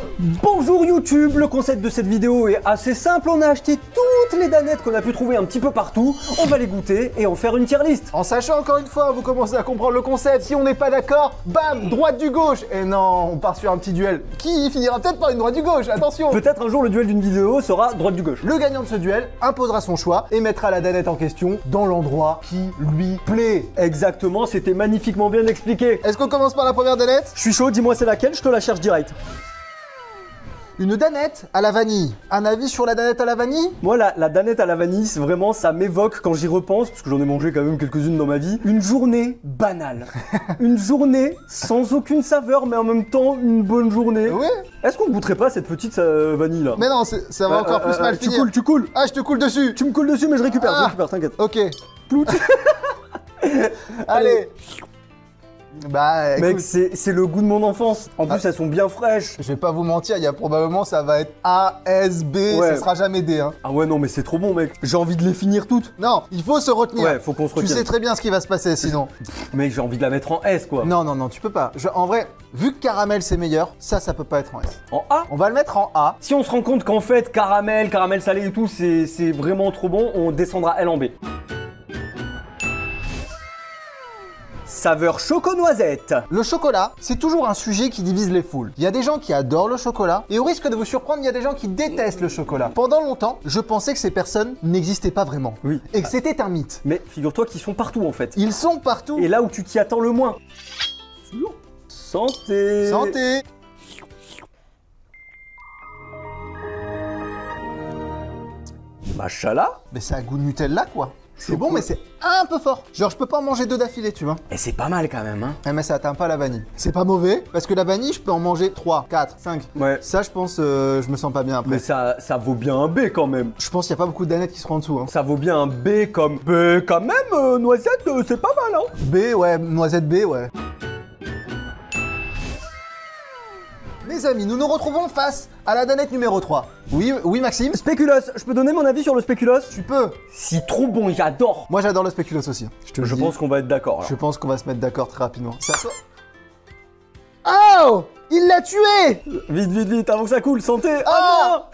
Bonjour YouTube, le concept de cette vidéo est assez simple, on a acheté toutes les danettes qu'on a pu trouver un petit peu partout, on va les goûter et en faire une tier list. En sachant encore une fois, vous commencez à comprendre le concept, si on n'est pas d'accord, bam, droite du gauche. Et non, on part sur un petit duel qui finira peut-être par une droite du gauche, attention. Peut-être un jour le duel d'une vidéo sera droite du gauche. Le gagnant de ce duel imposera son choix et mettra la danette en question dans l'endroit qui lui plaît. Exactement, c'était magnifiquement bien expliqué. Est-ce qu'on commence par la première danette? Je suis chaud, dis-moi c'est laquelle, je te la cherche direct. Une danette à la vanille. Un avis sur la danette à la vanille? Moi, la danette à la vanille, vraiment, ça m'évoque quand j'y repense, parce que j'en ai mangé quand même quelques-unes dans ma vie, une journée banale. Une journée sans aucune saveur, mais en même temps, une bonne journée. Ouais. Est-ce qu'on ne goûterait pas cette petite vanille là? Mais non, ça va encore plus mal finir. Tu coules. Ah, je te coule dessus. Tu me coules dessus, mais je récupère, t'inquiète. Ok. Plout. Allez. Bah, mec, écoute, c'est le goût de mon enfance. En plus, elles sont bien fraîches. je vais pas vous mentir, il y a probablement ça va être A, S, B, Ouais. ça sera jamais D. Hein. Ah ouais, non, mais c'est trop bon, mec. J'ai envie de les finir toutes. Non, il faut se retenir. Ouais, faut qu'on se Tu retienne. sais très bien ce qui va se passer sinon. Mec, j'ai envie de la mettre en S, quoi. Non, tu peux pas. En vrai, vu que caramel c'est meilleur, ça peut pas être en S. En A. On va le mettre en A. Si on se rend compte qu'en fait, caramel salé et tout, c'est vraiment trop bon, on descendra L en B. Saveur choco-noisette. Le chocolat, c'est toujours un sujet qui divise les foules. Il y a des gens qui adorent le chocolat, et au risque de vous surprendre, il y a des gens qui détestent le chocolat. Pendant longtemps, je pensais que ces personnes n'existaient pas vraiment. Oui. Et que c'était un mythe. Mais figure-toi qu'ils sont partout en fait. Ils sont partout. Et là où tu t'y attends le moins. Santé. Santé. Machallah. Mais ça a goût de Nutella, quoi. C'est bon, mais c'est un peu fort. Genre, je peux pas en manger deux d'affilée, tu vois. Et c'est pas mal quand même, hein. Eh, mais ça atteint pas la vanille. C'est pas mauvais, parce que la vanille, je peux en manger 3, 4, 5. Ouais. Ça, je pense, je me sens pas bien après. Mais ça vaut bien un B quand même. Je pense qu'il y a pas beaucoup de danettes qui seront en dessous. Hein. Ça vaut bien un B comme B quand même, noisette, c'est pas mal, hein. B, ouais, noisette B, ouais. Mes amis, nous nous retrouvons face à la danette numéro 3. Oui, Maxime? Spéculoos, je peux donner mon avis sur le spéculoos? Tu peux. C'est trop bon, j'adore. Moi, j'adore le spéculoos aussi. Je pense qu'on va être d'accord là. Je pense qu'on va se mettre d'accord très rapidement. Ça Oh! Il l'a tué! Vite, avant que ça coule, santé. Ah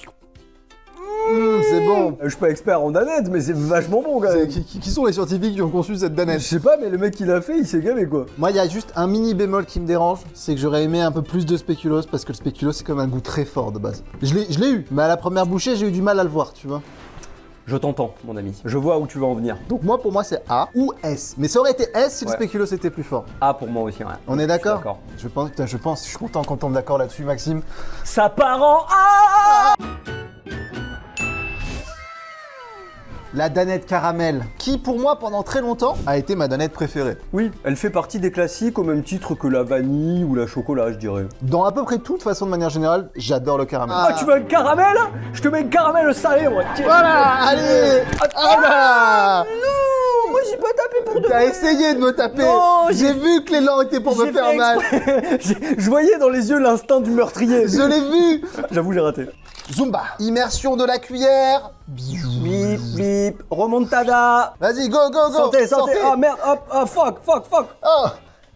c'est bon. Je suis pas expert en danette, mais c'est vachement bon quand même. Qui sont les scientifiques qui ont conçu cette Je danette? sais pas, mais le mec qui l'a fait, il s'est gavé quoi. Moi, il y a juste un mini bémol qui me dérange, c'est que j'aurais aimé un peu plus de spéculoos parce que le spéculoos c'est comme un goût très fort de base. Je l'ai eu, mais à la première bouchée, j'ai eu du mal à le voir, tu vois. Je t'entends, mon ami. Je vois où tu vas en venir. Donc moi, pour moi, c'est A ou S. Mais ça aurait été S si le Ouais. spéculoos était plus fort. A pour moi aussi, ouais. On est d'accord? D'accord. Je suis content qu'on tombe d'accord là-dessus, Maxime. Ça part en A. La danette caramel, qui pour moi pendant très longtemps a été ma danette préférée. Oui, elle fait partie des classiques au même titre que la vanille ou la chocolat, je dirais. Dans à peu près toute façon de manière générale, j'adore le caramel. Ah, tu veux un caramel? Je te mets un caramel salé, moi. Tiens. Voilà, allez. Ah, Non, moi j'ai pas tapé pour de T'as vrai. essayé de me taper. Non, j'ai vu que l'élan était pour me J'ai faire fait mal. exprès. Je voyais dans les yeux l'instinct du meurtrier. Je l'ai vu. J'avoue, j'ai raté. Zumba. Immersion de la cuillère. Bip, bip, remontada. Vas-y, go. Santé. Ah merde, hop, ah fuck. Oh.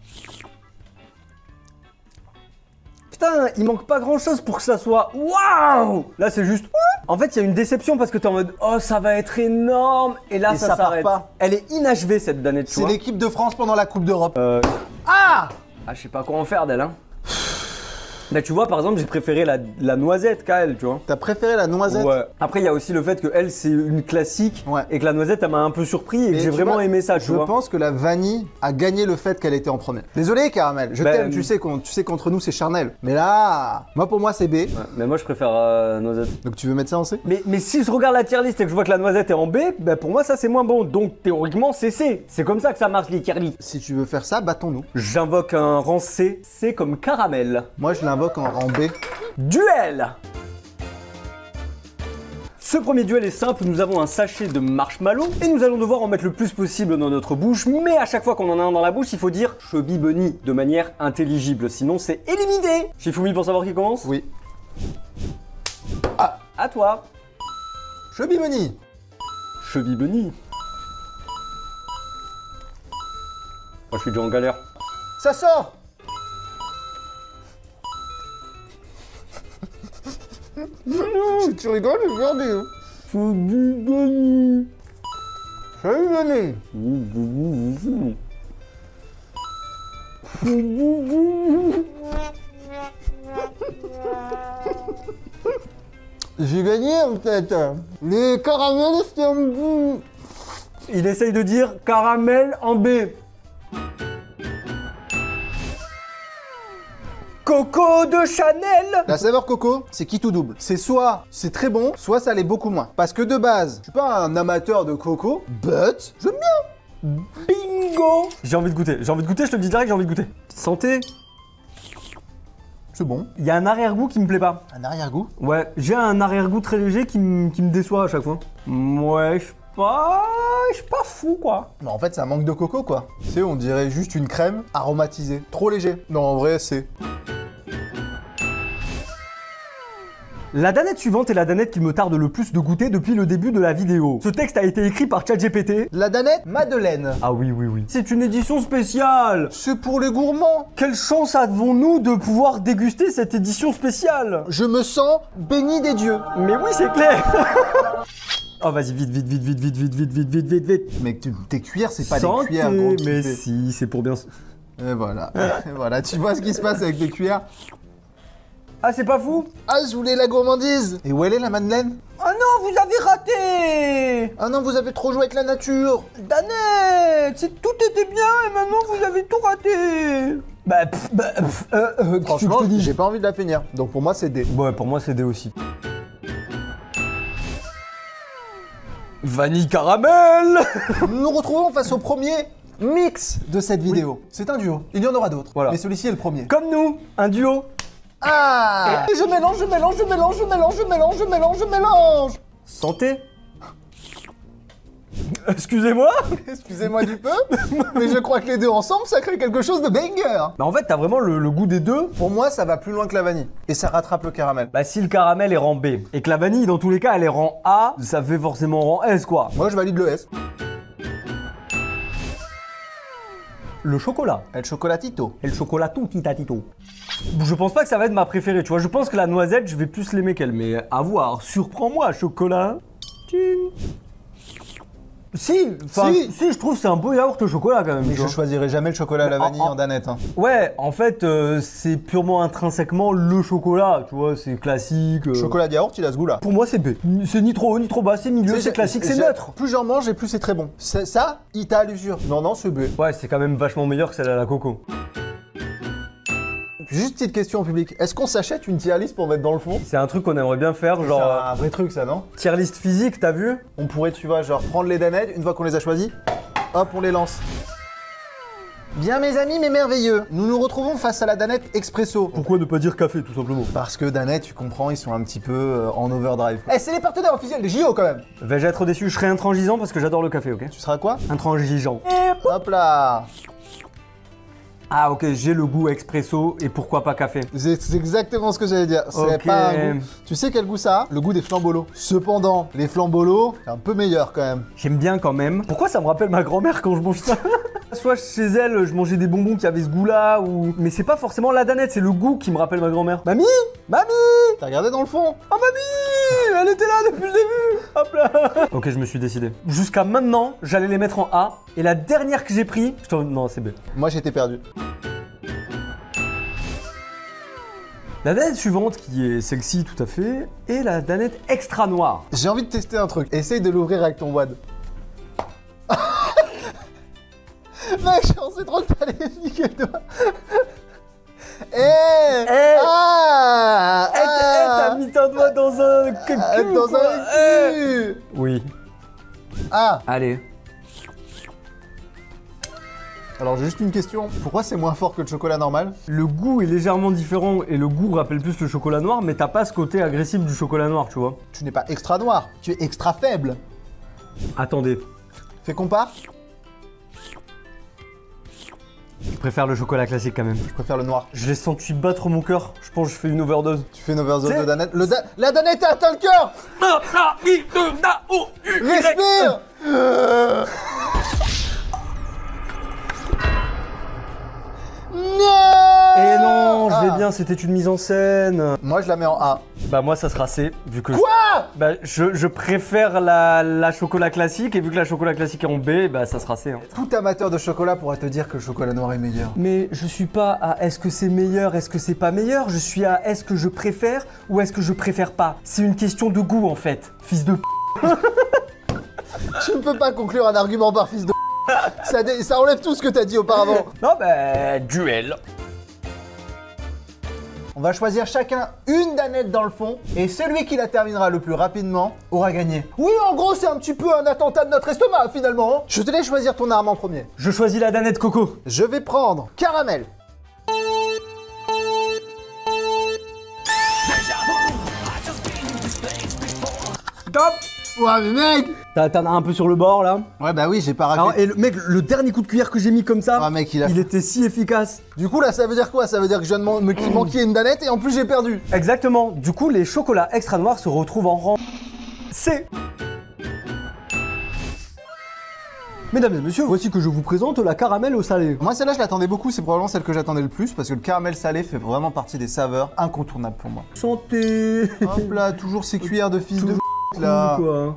Putain, il manque pas grand chose pour que ça soit waouh. Là, c'est juste. En fait, il y a une déception parce que t'es en mode oh, ça va être énorme. Et là, Et ça ça part s'arrête. pas. Elle est inachevée cette danette, tu C'est vois. l'équipe de France pendant la Coupe d'Europe. Ah, je sais pas quoi en faire d'elle, hein. Là, tu vois, par exemple, j'ai préféré la noisette qu'à elle, tu vois. T'as préféré la noisette? Ouais. Après, il y a aussi le fait que elle, c'est une classique Ouais. et que la noisette, elle m'a un peu surpris et que Mais j'ai tu vraiment vois, aimé ça, tu Je vois. pense que la vanille a gagné le fait qu'elle était en première. Désolé, caramel. Je Ben, t'aime. Tu sais qu'entre nous c'est charnel. Mais là, moi pour moi c'est B. Ouais, mais moi, je préfère noisette. Donc tu veux mettre ça en C? Mais si je regarde la tier list et que je vois que la noisette est en B, bah pour moi, ça, c'est moins bon. Donc, théoriquement, c'est C. C'est comme ça que ça marche, les tier list. Si tu veux faire ça, battons-nous. J'invoque un rang C. C comme caramel. Moi je l'invoque en rang B. Duel. Ce premier duel est simple, nous avons un sachet de marshmallow et nous allons devoir en mettre le plus possible dans notre bouche, mais à chaque fois qu'on en a un dans la bouche, il faut dire Chubby Bunny de manière intelligible, sinon c'est éliminé. Shifumi pour savoir qui commence? Oui. Ah, à toi. Chubby Bunny. Chubby Bunny. Moi je suis déjà en galère. Ça sort. Si tu rigoles, je vais regarder. Salut, Denis. J'ai gagné en fait. Les caramels, c'était un bout. Il essaye de dire caramel en B. Coco de Chanel. La saveur coco, c'est qui tout double. C'est soit c'est très bon, soit ça l'est beaucoup moins. Parce que de base, je suis pas un amateur de coco, but j'aime bien. Bingo. J'ai envie de goûter, je te le dis direct, j'ai envie de goûter. Santé. C'est bon. Il y a un arrière-goût qui me plaît pas. Un arrière-goût. Ouais, j'ai un arrière-goût très léger qui me déçoit à chaque fois. Ouais, je suis pas fou quoi. Mais en fait, c'est un manque de coco quoi. C'est, on dirait juste une crème aromatisée. Trop léger. Non, en vrai, c'est. La danette suivante est la danette qu'il me tarde le plus de goûter depuis le début de la vidéo. Ce texte a été écrit par ChatGPT. La danette Madeleine. Ah oui, oui, oui. C'est une édition spéciale. C'est pour les gourmands. Quelle chance avons-nous de pouvoir déguster cette édition spéciale. Je me sens béni des dieux. Mais oui, c'est clair. Oh, vas-y, vite. Mais tes cuillères, c'est pas Santé, des cuillères, gros. mais si, c'est pour bien... Et voilà. Et voilà, tu vois ce qui se passe avec les cuillères. Ah, c'est pas fou? Ah, je voulais la gourmandise. Et où elle est, la Madeleine? Ah non, vous avez raté. Ah non, vous avez trop joué avec la nature. Danette, tout était bien et maintenant vous avez tout raté. Franchement, j'ai pas envie de la finir. Donc pour moi, c'est D. Ouais, pour moi, c'est D aussi. Vanille caramel. Nous nous retrouvons face au premier mix de cette vidéo. Oui. C'est un duo. Il y en aura d'autres. Voilà. Mais celui-ci est le premier. Comme nous, un duo. Ah! Et je mélange. Santé. Excusez-moi. Excusez-moi du peu, mais je crois que les deux ensemble, ça crée quelque chose de banger. Bah en fait, t'as vraiment le goût des deux. Pour moi, ça va plus loin que la vanille. Et ça rattrape le caramel. Bah si le caramel est rang B, et que la vanille, dans tous les cas, elle est rang A, ça fait forcément rang S, quoi. Moi, je valide le S. Le chocolat. El chocolatito. El chocolato titatito. Je pense pas que ça va être ma préférée, tu vois. Je pense que la noisette, je vais plus l'aimer qu'elle. Mais à voir. Surprends-moi, chocolat. Si, je trouve que c'est un beau yaourt au chocolat quand même. Mais je choisirais jamais le chocolat à la vanille en danette. Hein. Ouais, en fait, c'est purement intrinsèquement le chocolat, tu vois, c'est classique. Chocolat de yaourt, il a ce goût-là. Pour moi, c'est B. C'est ni trop haut, ni trop bas, c'est milieu, c'est classique, c'est neutre. Plus j'en mange et plus c'est très bon. Ça, il t'a à l'usure. Non, c'est B. Ouais, c'est quand même vachement meilleur que celle à la coco. Juste petite question au public, est-ce qu'on s'achète une tier list pour mettre dans le fond? C'est un truc qu'on aimerait bien faire, genre... C'est un vrai truc ça, non? Tier list physique, t'as vu? On pourrait, tu vois, genre prendre les danettes, une fois qu'on les a choisis, hop, on les lance. Bien mes amis, mes merveilleux, nous nous retrouvons face à la danette expresso. Pourquoi ne pas dire café, tout simplement? Parce que danette, tu comprends, ils sont un petit peu en overdrive. Eh, c'est les partenaires officiels des JO quand même. Vais-je être déçu? Je serai intransigeant parce que j'adore le café, ok? Tu seras quoi? Intransigeant. Hop là. Ah ok, j'ai le goût expresso et pourquoi pas café. C'est exactement ce que j'allais dire. C'est okay. pas un goût. Tu sais quel goût ça a? Le goût des flambolos. Cependant, les flambolos, c'est un peu meilleur quand même. J'aime bien quand même. Pourquoi ça me rappelle ma grand-mère quand je mange ça? Soit chez elle, je mangeais des bonbons qui avaient ce goût-là, ou... Mais c'est pas forcément la danette, c'est le goût qui me rappelle ma grand-mère. Mamie! Mamie! T'as regardé dans le fond? Oh mamie! Elle était là depuis le début! Hop là! Ok, je me suis décidé. Jusqu'à maintenant, j'allais les mettre en A, et la dernière que j'ai pris... Non, c'est B. Moi, j'étais perdu. La danette suivante, qui est celle-ci tout à fait, est la danette extra noire. J'ai envie de tester un truc. Essaye de l'ouvrir avec ton wad. Mec, je pensais trop que t'allais niquer le doigt. T'as mis ton doigt dans un cul. Dans un cul. Oui. Ah. Allez. Alors j'ai juste une question, pourquoi c'est moins fort que le chocolat normal? Le goût est légèrement différent et le goût rappelle plus le chocolat noir, mais t'as pas ce côté agressif du chocolat noir, tu vois. Tu n'es pas extra noir, tu es extra faible. Attendez. Fais compare. Je préfère le chocolat classique quand même. Je préfère le noir. Je l'ai senti battre mon cœur, je pense que je fais une overdose. Tu fais une overdose de danette. La danette a atteint le cœur. Respire. Et non, je vais bien, c'était une mise en scène. Moi, je la mets en A. Bah moi ça sera C, vu que... Quoi? Bah je préfère la chocolat classique, et vu que la chocolat classique est en B, bah ça sera C. Hein. Tout amateur de chocolat pourrait te dire que le chocolat noir est meilleur. Mais je suis pas à est-ce que c'est meilleur, est-ce que c'est pas meilleur, je suis à est-ce que je préfère ou est-ce que je préfère pas. C'est une question de goût en fait, fils de p***. Tu ne peux pas conclure un argument par fils de ça enlève tout ce que t'as dit auparavant. Non bah, duel. On va choisir chacun une danette dans le fond et celui qui la terminera le plus rapidement aura gagné. Oui, en gros, c'est un petit peu un attentat de notre estomac finalement. Hein. Je te laisse choisir ton arme en premier. Je choisis la danette coco. Je vais prendre caramel. Top. Ouais, mais mec. T'en as un peu sur le bord là. Ouais, bah oui, j'ai pas raté. Alors, et mec, le dernier coup de cuillère que j'ai mis comme ça, Ah, mec, il était si efficace. Du coup, là, ça veut dire quoi? Ça veut dire que je viens de qu'il manquait une danette et en plus j'ai perdu. Exactement. Du coup, les chocolats extra noirs se retrouvent en rang C. Mesdames et messieurs, voici que je vous présente la caramel au salé. Moi, celle-là, je l'attendais beaucoup. C'est probablement celle que j'attendais le plus parce que le caramel salé fait vraiment partie des saveurs incontournables pour moi. Santé. Hop là, toujours ces cuillères de fils de Cool, là. quoi.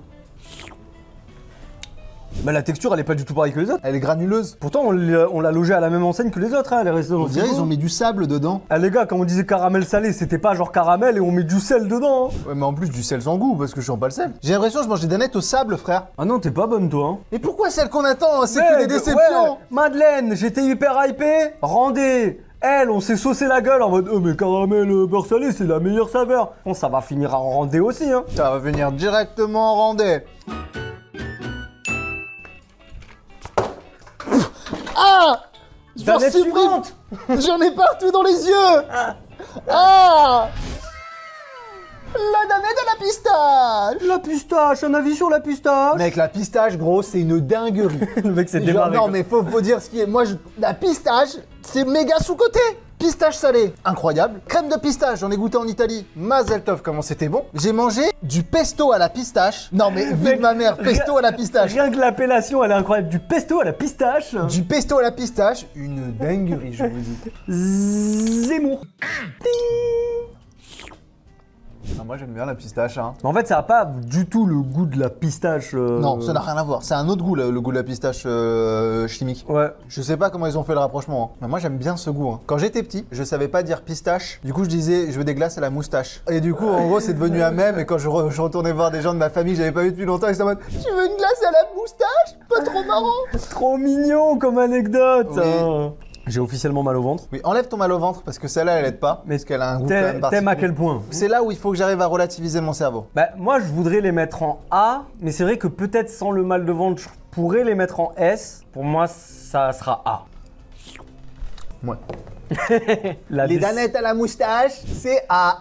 Bah la texture elle est pas du tout pareille que les autres. Elle est granuleuse. Pourtant on l'a logée à la même enseigne que les autres, hein, elle est restée dans On le dirait frigo. ils ont mis du sable dedans. Ah les gars, quand on disait caramel salé, c'était pas genre caramel et on met du sel dedans. Hein. Ouais, mais en plus du sel sans goût parce que je sens pas le sel. J'ai l'impression que je mange des danettes au sable, frère. Ah non, t'es pas bonne toi. Hein. Et pourquoi celle qu'on attend? C'est que des déceptions. Ouais, Madeleine, j'étais hyper hypé. Rendez. Elle, on s'est saucé la gueule en mode oh mais caramel beurre salé, c'est la meilleure saveur. Bon, ça va finir en rendez aussi. Hein. Ça va venir directement en rendez. Ah! Danette suivante. J'en ai partout dans les yeux. Ah! La danette à la pistache. La pistache, un avis sur la pistache? Mec, la pistache, gros, c'est une dinguerie. Le mec s'est Genre, démarré. non, quoi. mais faut dire ce qui est. Moi, la pistache, c'est méga sous-côté. Pistache salée, incroyable. Crème de pistache, j'en ai goûté en Italie. Mazel tov, comment c'était bon. J'ai mangé du pesto à la pistache. Non, mais vu de ma mère, pesto à la pistache. Rien que l'appellation, elle est incroyable. Du pesto à la pistache. Du pesto à la pistache, une dinguerie, je vous dis. Zemmour. Ah, moi, j'aime bien la pistache, hein. En fait, ça n'a pas du tout le goût de la pistache. Non, ça n'a rien à voir. C'est un autre goût, le goût de la pistache chimique. Ouais. Je sais pas comment ils ont fait le rapprochement, hein. Mais moi j'aime bien ce goût. Hein. Quand j'étais petit, je savais pas dire pistache. Du coup, je disais je veux des glaces à la moustache. Et du coup, en gros, c'est devenu un mème. Et quand je retournais voir des gens de ma famille que j'avais pas vu depuis longtemps, ils étaient en mode tu veux une glace à la moustache? Pas trop marrant. Trop mignon comme anecdote. Oui. Hein. J'ai officiellement mal au ventre. Oui, enlève ton mal au ventre parce que celle-là, elle aide pas. Mais Parce qu'elle a un goût quand même T'aimes à particulier. quel point? C'est là où il faut que j'arrive à relativiser mon cerveau. Bah, moi, je voudrais les mettre en A, mais c'est vrai que peut-être sans le mal de ventre, je pourrais les mettre en S. Pour moi, ça sera A. Ouais. La Les déc- danettes à la moustache, c'est A.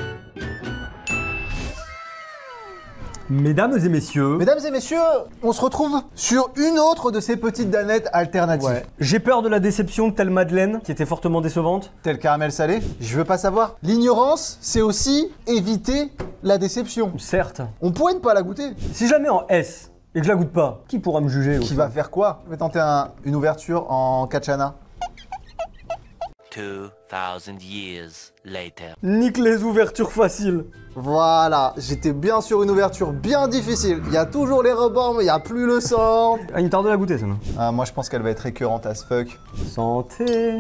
Mesdames et messieurs, Mesdames et messieurs, on se retrouve sur une autre de ces petites danettes alternatives. ouais. J'ai peur de la déception telle Madeleine, qui était fortement décevante. Tel caramel salé, je veux pas savoir. L'ignorance, c'est aussi éviter la déception. Certes. On pourrait ne pas la goûter. Si je la mets en S et que je la goûte pas, qui pourra me juger? Qui va faire quoi? Je vais tenter une ouverture en katchana. 2,000 years later. Nique les ouvertures faciles. Voilà, j'étais bien sur une ouverture bien difficile. Il y a toujours les rebords, mais il n'y a plus le sang. Ah, il me tarde de la goûter, ça, non? Ah, moi, je pense qu'elle va être écœurante as fuck. Santé.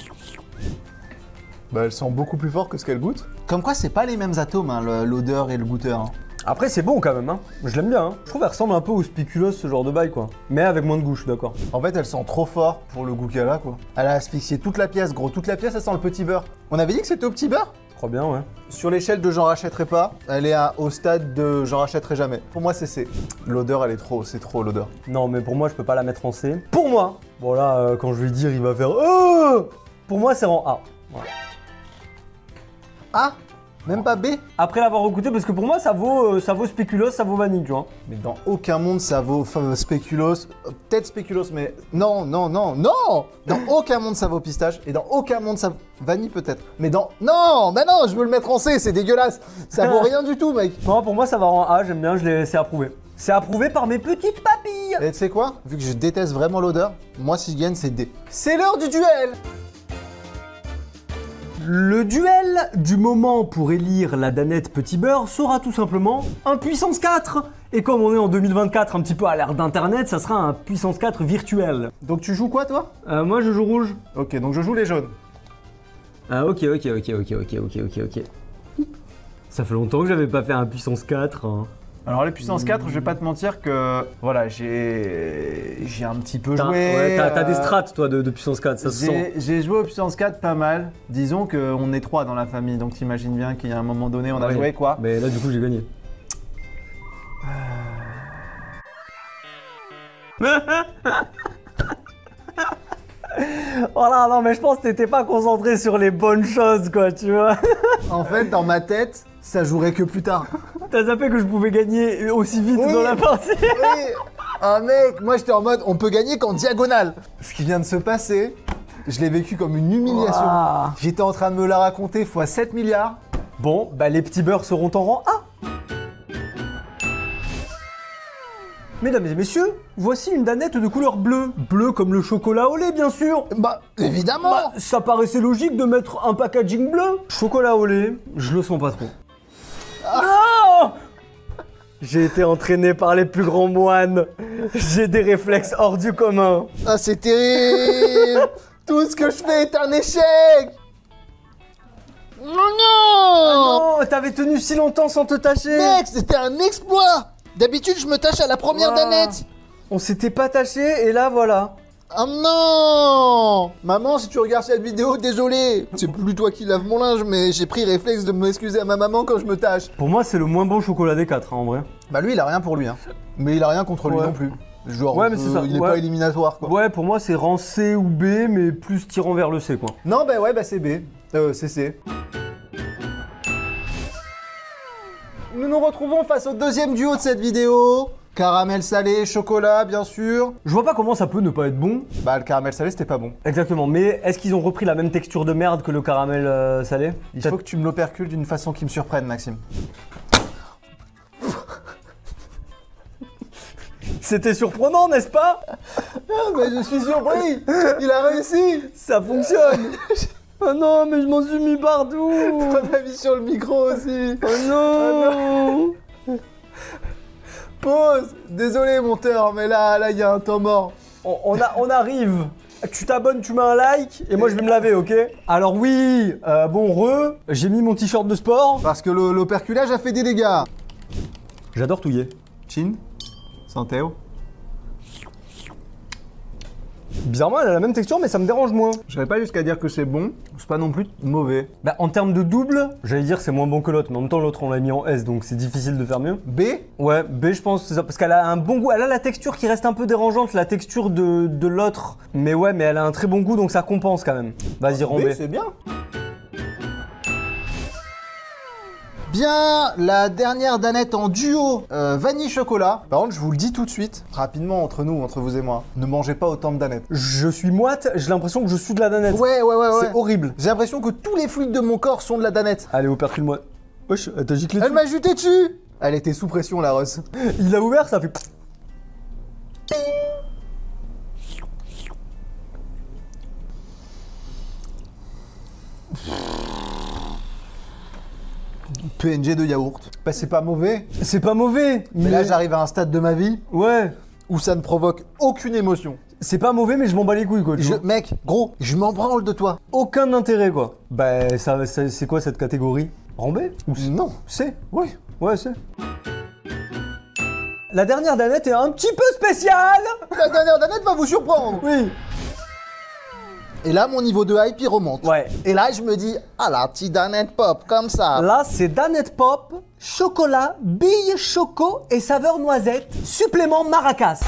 Bah, elle sent beaucoup plus fort que ce qu'elle goûte. Comme quoi, c'est pas les mêmes atomes, hein, l'odeur et le goûteur. Hein. Après, c'est bon quand même, hein. Je l'aime bien, hein. Je trouve qu'elle ressemble un peu au spéculoos, ce genre de bail, quoi. Mais avec moins de goût, je suis d'accord. En fait, elle sent trop fort pour le goût qu'elle a, quoi. Elle a asphyxié toute la pièce, gros. Toute la pièce, elle sent le petit beurre. On avait dit que c'était au petit beurre? Je crois bien, ouais. Sur l'échelle de j'en rachèterai pas, elle est au stade de j'en rachèterai jamais. Pour moi, c'est C. L'odeur, elle est trop, c'est trop l'odeur. Non, mais pour moi, je peux pas la mettre en C. Pour moi, bon là, quand je vais dire, il va faire oh. Pour moi, c'est en A. Voilà. A? Même pas B? Après l'avoir recouté, parce que pour moi, ça vaut spéculoos, ça vaut vanille, tu vois. Mais dans aucun monde ça vaut spéculoos. Peut-être spéculoos, mais non, non, non, non! Dans aucun monde ça vaut pistache, et dans aucun monde ça... Vanille peut-être. Mais dans... Non! Mais non, je veux le mettre en C, c'est dégueulasse! Ça vaut rien du tout, mec! Non, pour moi, ça va en A, j'aime bien, c'est approuvé. C'est approuvé par mes petites papilles. Et tu sais quoi? Vu que je déteste vraiment l'odeur, moi si je gagne c'est D. C'est l'heure du duel! Le duel du moment pour élire la danette Petit Beurre sera tout simplement un puissance 4. Et comme on est en 2024, un petit peu à l'ère d'internet, ça sera un puissance 4 virtuel. Donc tu joues quoi toi? Moi je joue rouge. Ok, donc je joue les jaunes. Ah ok. Ça fait longtemps que j'avais pas fait un puissance 4. Hein. Alors les puissance 4, je vais pas te mentir que voilà, j'ai un petit peu joué. Ouais, t'as des strats toi de puissance 4, ça se sent. J'ai joué au puissance 4 pas mal. Disons qu'on est 3 dans la famille, donc t'imagines bien qu'il y a un moment donné, on a joué quoi. Mais là du coup j'ai gagné. Oh là, non mais je pense que t'étais pas concentré sur les bonnes choses quoi, tu vois. En fait, dans ma tête, ça jouerait que plus tard. T'as zappé que je pouvais gagner aussi vite dans la partie. Oui. Ah mec, moi j'étais en mode on peut gagner qu'en diagonale. Ce qui vient de se passer, je l'ai vécu comme une humiliation. Wow. J'étais en train de me la raconter fois 7 milliards. Bon, bah les petits beurres seront en rang A. Mesdames et messieurs, voici une danette de couleur bleue. Bleu comme le chocolat au lait, bien sûr. Bah, évidemment. Bah, ça paraissait logique de mettre un packaging bleu. Chocolat au lait, je le sens pas trop. Non! J'ai été entraîné par les plus grands moines. J'ai des réflexes hors du commun. Ah, c'est terrible. Tout ce que je fais est un échec. Non, non. Oh, t'avais tenu si longtemps sans te tâcher. Mec, c'était un exploit. D'habitude, je me tâche à la première danette. On s'était pas tâché et là, voilà. Oh non! Maman, si tu regardes cette vidéo, désolé. C'est plus toi qui lave mon linge, mais j'ai pris réflexe de m'excuser à ma maman quand je me tâche. Pour moi, c'est le moins bon chocolat des 4, hein, en vrai. Bah lui, il a rien pour lui, hein. Mais il a rien contre lui Ouais. non plus. Genre, Ouais, mais c'est ça. il est Ouais. pas éliminatoire, quoi. Ouais, pour moi, c'est rang C ou B, mais plus tirant vers le C, quoi. Non, bah ouais, bah c'est B. C'est C. Nous nous retrouvons face au deuxième duo de cette vidéo. Caramel salé, chocolat, bien sûr. Je vois pas comment ça peut ne pas être bon. Bah le caramel salé, c'était pas bon. Exactement, mais est-ce qu'ils ont repris la même texture de merde que le caramel salé? Il faut que tu me l'opercules d'une façon qui me surprenne, Maxime. C'était surprenant, n'est-ce pas? Ah, mais je suis surpris. Il a réussi. Ça fonctionne. Oh non, mais je m'en suis mis partout. T'en as mis sur le micro aussi. Oh non. Pause. Désolé, monteur, mais là, il y a un temps mort. On arrive. Tu t'abonnes, tu mets un like, et moi je vais me laver, ok? Alors oui, j'ai mis mon t-shirt de sport. Parce que l'operculage a fait des dégâts. J'adore touiller. Chin. Santéo. Bizarrement, elle a la même texture, mais ça me dérange moins. Je pas jusqu'à dire que c'est bon, c'est pas non plus mauvais. Bah, en termes de double, j'allais dire c'est moins bon que l'autre, mais en même temps, l'autre on l'a mis en S, donc c'est difficile de faire mieux. B. Ouais, B, je pense, c'est ça, parce qu'elle a un bon goût. Elle a la texture qui reste un peu dérangeante, la texture de l'autre. Mais ouais, mais elle a un très bon goût, donc ça compense quand même. Vas-y, rends B. B, c'est bien. Bien, la dernière danette en duo, vanille chocolat. Par contre, je vous le dis tout de suite, rapidement entre nous, entre vous et moi, ne mangez pas autant de danettes. Je suis moite, j'ai l'impression que je suis de la danette. Ouais. C'est horrible. J'ai l'impression que tous les fluides de mon corps sont de la danette. Allez, opercule-moi. Wesh, t'as giclé Elle dessus. m'a jeté dessus. Elle était sous pression, la Ross. Il l'a ouvert, ça fait... PNG de yaourt. Bah, c'est pas mauvais. C'est pas mauvais, Mais là, j'arrive à un stade de ma vie Ouais. où ça ne provoque aucune émotion. C'est pas mauvais, mais je m'en bats les couilles, quoi. tu vois. Mec, gros, je m'en branle de toi. Aucun intérêt, quoi. Bah, c'est quoi cette catégorie? Rang B? Ou C? Non. C? Oui. Ouais, C. La dernière danette est un petit peu spéciale. La dernière danette va vous surprendre. Oui. Et là, mon niveau de hype, il remonte. Ouais. Et là, je me dis, ah la petite danette pop, comme ça. Là, c'est danette pop, chocolat, billes choco et saveur noisette, supplément maracas.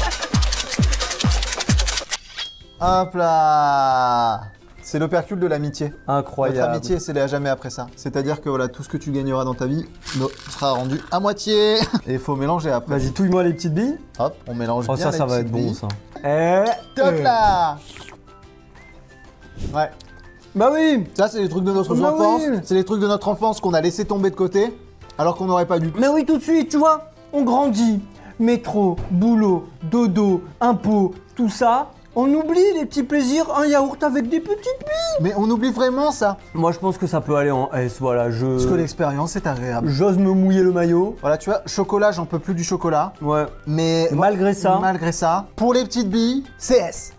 Hop là. C'est l'opercule de l'amitié. Incroyable. Notre amitié, c'est à jamais après ça. C'est-à-dire que voilà, tout ce que tu gagneras dans ta vie sera rendu à moitié. Et il faut mélanger après. Vas-y, touille-moi les petites billes. Hop, on mélange Oh, bien ça les va petites être bon, billes. ça. Eh. Top là. Ouais. Bah oui. Ça, c'est les trucs de notre Bah enfance. oui. C'est les trucs de notre enfance qu'on a laissé tomber de côté, alors qu'on n'aurait pas dû. Mais oui, tout de suite, tu vois, on grandit. Métro, boulot, dodo, impôts, tout ça. On oublie les petits plaisirs, un yaourt avec des petites billes. Mais on oublie vraiment ça. Moi, je pense que ça peut aller en S, voilà, Parce que l'expérience est agréable. J'ose me mouiller le maillot. Voilà, tu vois, chocolat, j'en peux plus du chocolat. Ouais. Mais Malgré ça, pour les petites billes, c'est S.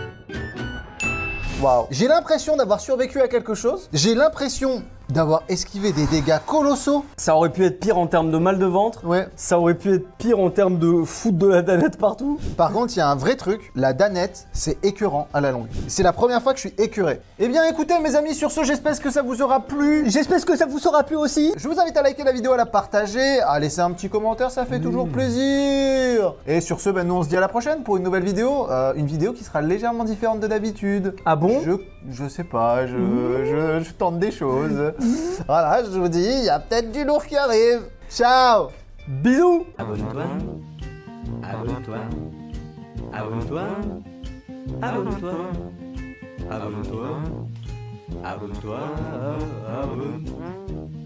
Waouh. J'ai l'impression d'avoir survécu à quelque chose. J'ai l'impression d'avoir esquivé des dégâts colossaux. ça aurait pu être pire en termes de mal de ventre. Ouais. Ça aurait pu être pire en termes de foutre de la danette partout. Par contre, il y a un vrai truc, la danette, c'est écœurant à la longue. C'est la première fois que je suis écœuré. Eh bien écoutez mes amis, sur ce, j'espère que ça vous aura plu. J'espère que ça vous aura plu aussi. Je vous invite à liker la vidéo, à la partager, à laisser un petit commentaire, ça fait toujours plaisir. Et sur ce, ben, nous on se dit à la prochaine pour une nouvelle vidéo. Une vidéo qui sera légèrement différente de d'habitude. Ah bon? Je sais pas, je tente des choses. Voilà, je vous dis, il y a peut-être du lourd qui arrive. Ciao. Bisous. Abonne-toi, abonne-toi, abonne-toi, abonne-toi, abonne-toi, abonne-toi, abonne-toi.